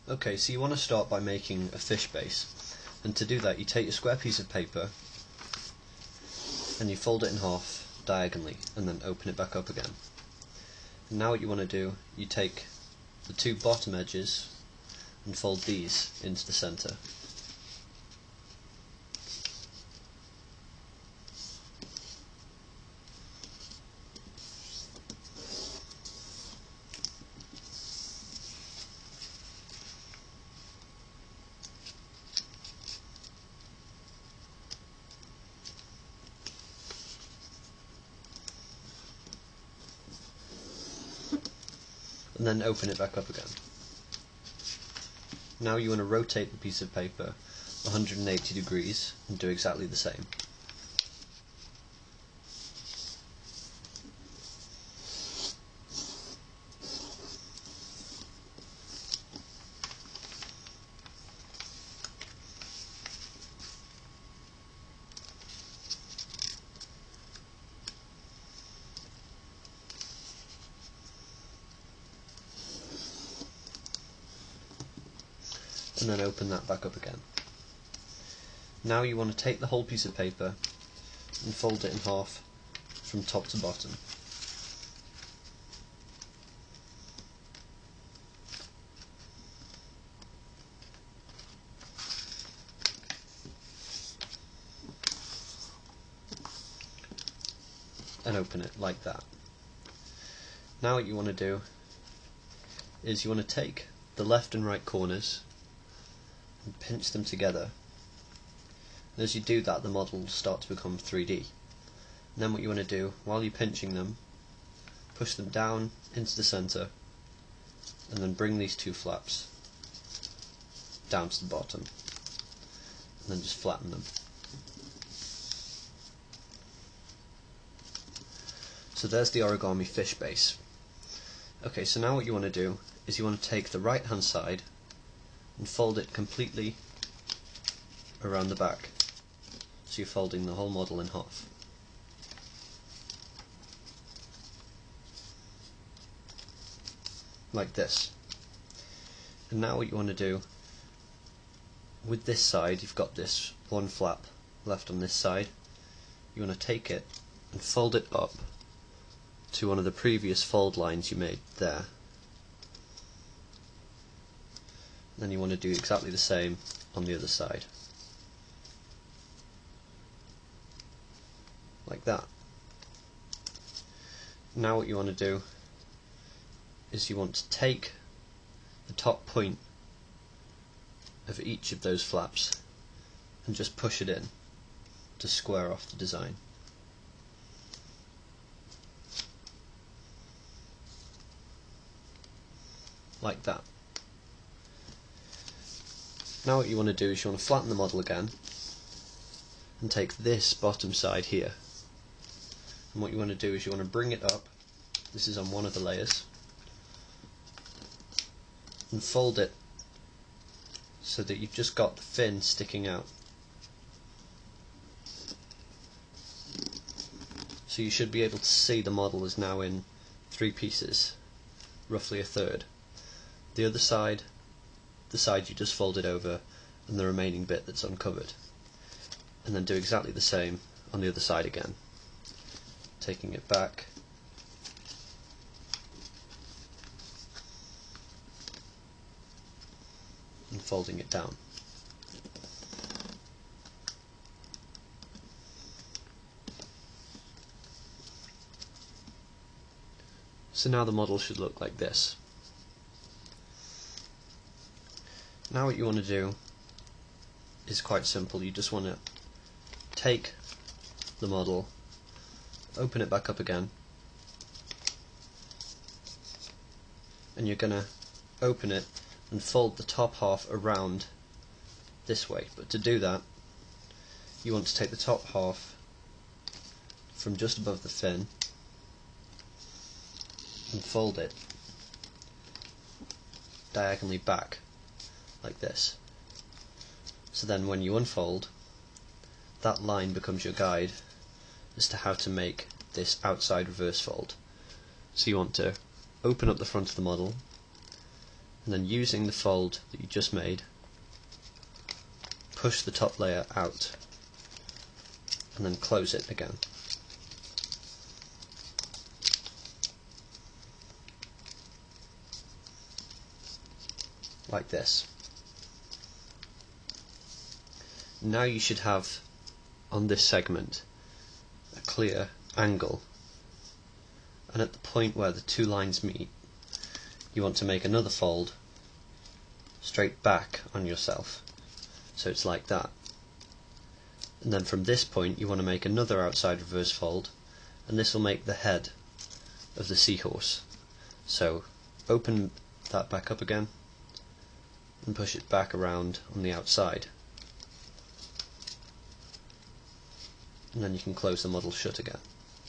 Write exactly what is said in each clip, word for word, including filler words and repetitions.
Okay, so you want to start by making a fish base, and to do that you take a square piece of paper and you fold it in half diagonally and then open it back up again. And now what you want to do, you take the two bottom edges and fold these into the centre. And then open it back up again. Now you want to rotate the piece of paper one hundred eighty degrees and do exactly the same. And then open that back up again. Now you want to take the whole piece of paper and fold it in half from top to bottom. And open it like that. Now what you want to do is you want to take the left and right corners and pinch them together. And as you do that, the model will start to become three D. And then what you want to do, while you're pinching them, push them down into the centre and then bring these two flaps down to the bottom and then just flatten them. So there's the origami fish base. Okay, so now what you want to do is you want to take the right hand side and fold it completely around the back. So you're folding the whole model in half. Like this. And now what you want to do, with this side you've got this one flap left on this side, you want to take it and fold it up to one of the previous fold lines you made there. Then you want to do exactly the same on the other side. Like that. Now what you want to do is you want to take the top point of each of those flaps and just push it in to square off the design. Like that. Now what you want to do is you want to flatten the model again and take this bottom side here, and what you want to do is you want to bring it up, this is on one of the layers, and fold it so that you've just got the fin sticking out. So you should be able to see the model is now in three pieces, roughly a third. The other side, the side you just folded over, and the remaining bit that's uncovered. And then do exactly the same on the other side again. Taking it back, and folding it down. So now the model should look like this. Now what you want to do is quite simple. You just want to take the model, open it back up again, and you're going to open it and fold the top half around this way. But to do that, you want to take the top half from just above the fin and fold it diagonally back like this. So then when you unfold, that line becomes your guide as to how to make this outside reverse fold. So you want to open up the front of the model and then using the fold that you just made, push the top layer out and then close it again. Like this. Now you should have on this segment a clear angle, and at the point where the two lines meet you want to make another fold straight back on yourself, so it's like that. And then from this point you want to make another outside reverse fold, and this will make the head of the seahorse. So open that back up again and push it back around on the outside, and then you can close the model shut again.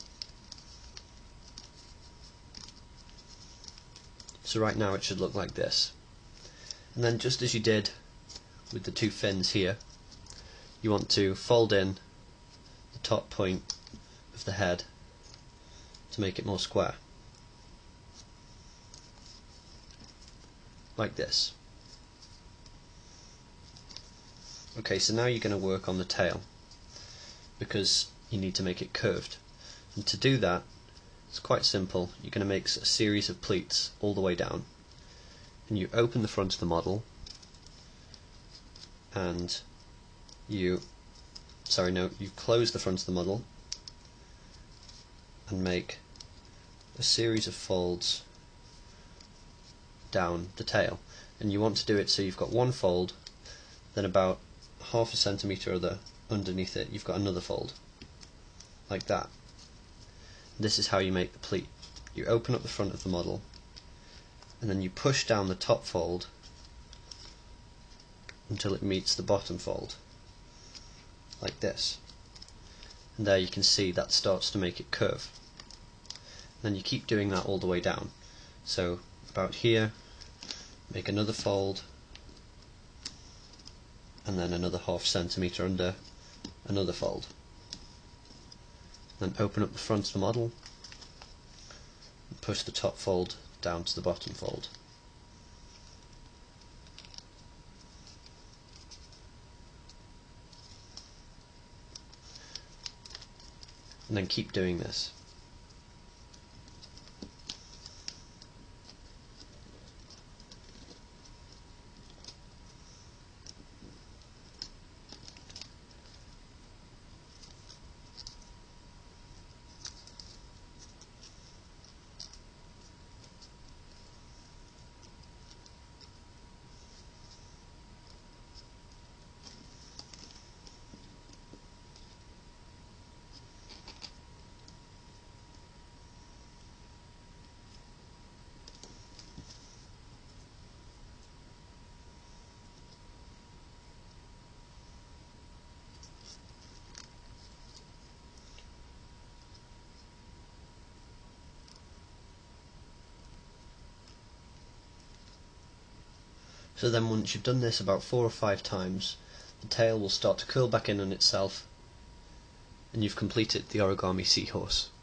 So right now it should look like this. And then just as you did with the two fins here, you want to fold in the top point of the head to make it more square. Like this. Okay, so now you're going to work on the tail, because you need to make it curved. And to do that, it's quite simple. You're going to make a series of pleats all the way down, and you open the front of the model, and you sorry no you close the front of the model and make a series of folds down the tail. And you want to do it so you've got one fold, then about half a centimetre or the underneath it you've got another fold, like that. This is how you make the pleat. You open up the front of the model, and then you push down the top fold until it meets the bottom fold, like this. And there you can see that starts to make it curve. Then you keep doing that all the way down. So about here, make another fold, and then another half centimetre under, another fold. Then open up the front of the model and push the top fold down to the bottom fold. And then keep doing this. So then once you've done this about four or five times, the tail will start to curl back in on itself, and you've completed the Origami Seahorse.